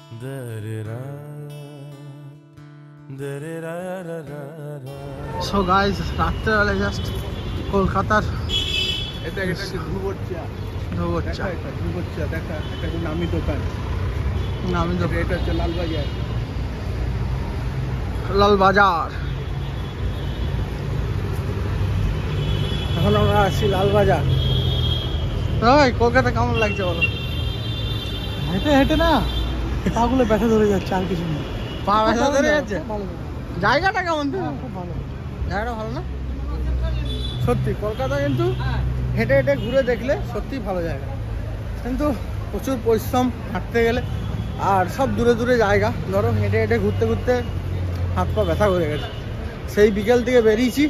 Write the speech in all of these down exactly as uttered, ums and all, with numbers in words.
So guys, রাত্রেবেলা just কলকাতার এটা এটা ধুবর চা ধুবর চা এটা ধুবর চা দেখা একটা নামি দোকান নামি দোকান এটা হচ্ছে লালবাজার লালবাজার। এখন আমরা আছি লালবাজার। ভাই কলকাতা কেমন লাগছে বলো? হেঁটে হেঁটে না পাগুলো ব্যথা ধরে যাচ্ছে, আর কিছু নেই। পা ব্যথা ধরে যাচ্ছে। ভালো জায়গাটা কেমন? খুব ভালো জায়গাটা ভালো না? সত্যি কলকাতা কিন্তু হেঁটে হেঁটে ঘুরে দেখলে সত্যি ভালো জায়গা, কিন্তু প্রচুর পরিশ্রম হাঁটতে গেলে, আর সব দূরে দূরে জায়গা। ধরো হেঁটে হেঁটে ঘুরতে ঘুরতে হাত পা ব্যথা করে গেছে। সেই বিকেল থেকে বেরিয়েছি।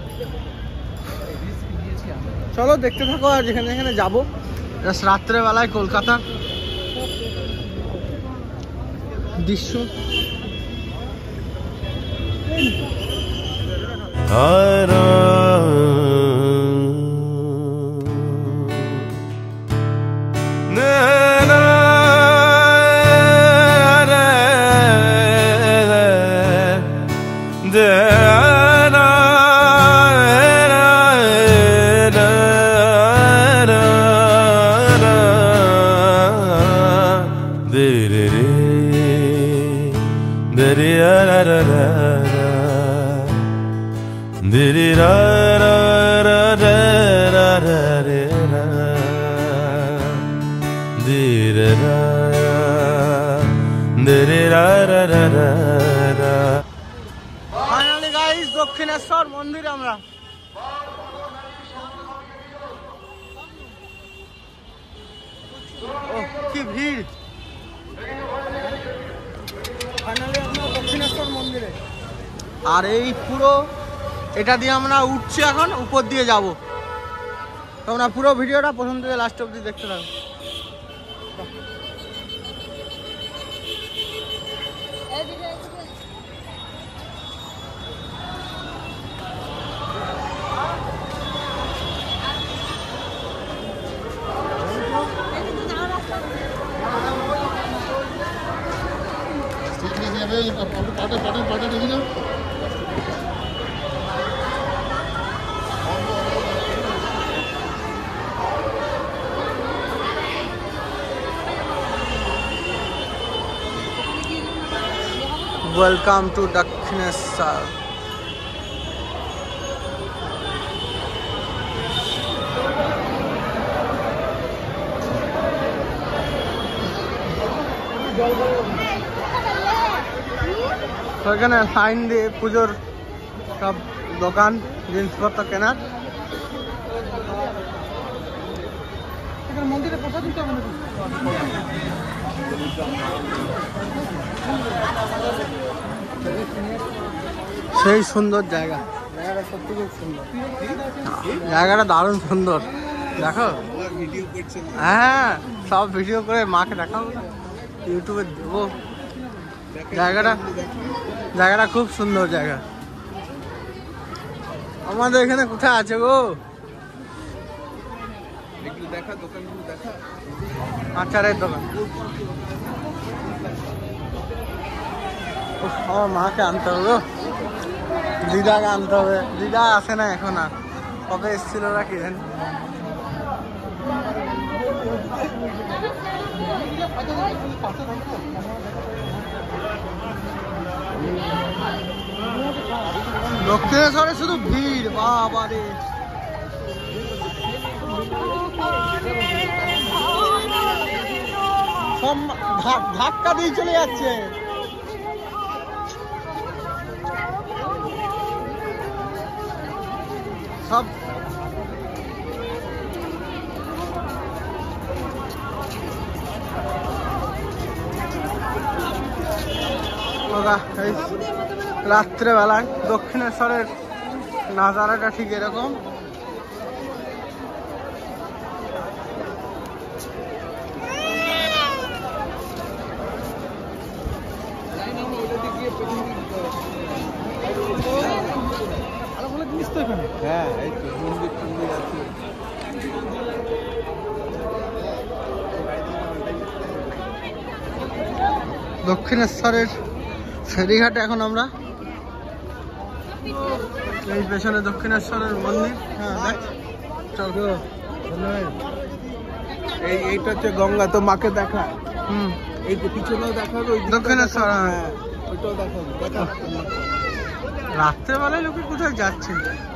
চলো দেখতে থাকো, আর যেখানে যেখানে যাবো। জাস্ট রাত্রেবেলায় কলকাতার দৃশ্য। ফাইনালি গাইস দক্ষিণেশ্বর মন্দিরে আমরা। ওহ কি ভিড়! ফাইনালি আমরা দক্ষিণেশ্বর মন্দিরে। আর এই পুরো এটা দিয়ে আমরা উঠছি, এখন উপর দিয়ে যাব। তোমরা পুরো ভিডিওটা প্রথম থেকে লাস্ট অবধি দেখতে থাকো। Welcome to Dakshineswar. এখানে লাইন দিয়ে পুজোর সব দোকান, জিনিসপত্র কেনার। মন্দিরে প্রসাদ দিতে হবে। সেই সুন্দর জায়গা, জায়গাটা সত্যি খুব সুন্দর। জায়গাটা দারুণ সুন্দর, দেখো। হ্যাঁ, সব ভিডিও করে মাকে দেখাবো, ইউটিউবে দেবো। জায়গাটা জায়গাটা খুব সুন্দর জায়গা। আমাদের এখানে কোথায় আছে গো? দেখা দোকানগুলো দেখা, আচারের দোকান। আমার মাকে আনতে হবে গো, দিদাকে আনতে হবে। দিদা আসে না এখন, আর কবে এসেছিল ওরা কি জানি। দক্ষিণেশ্বরে শুধু ভিড়, বাবা রে। সব ধাক্কা দিয়ে চলে যাচ্ছে। সব রাত্রেবেলায় দক্ষিণেশ্বরের নাজারাটা ঠিক এরকম। হ্যাঁ, এই তো মন্দির টন্দির আছে। দক্ষিণেশ্বরের ফেরিঘাটে এখন আমরা। এই পেছনে দক্ষিণেশ্বরের মন্দির। হ্যাঁ দেখ, চল। এই এইটা হচ্ছে গঙ্গা, তো মাকে দেখা। হুম, এই যে পিছনেও দেখাবে, ওই দক্ষিণেশ্বর। হ্যাঁ ওইটাও দেখাবে। দেখা রাত্রেবেলায় লোকে কোথায় যাচ্ছে?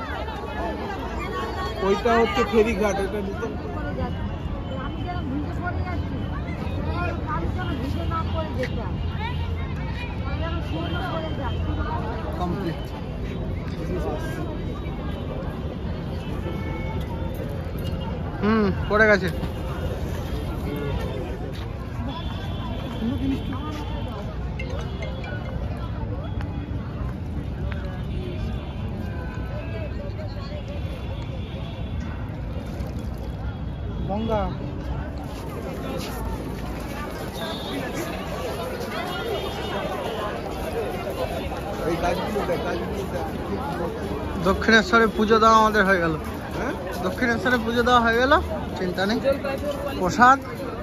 ওইটা হচ্ছে ফেরিঘাট, এটা নিতে কমপ্লিট। হুম, পড়ে গেছে। গঙ্গা। এই গাছগুলো দেখ, গাছগুলো দেখ। দক্ষিণেশ্বরে পুজো দেওয়া আমাদের হয়ে গেল। হ্যাঁ, দক্ষিণেশ্বরে পুজো দেওয়া হয়ে গেল, চিন্তা নেই। প্রসাদ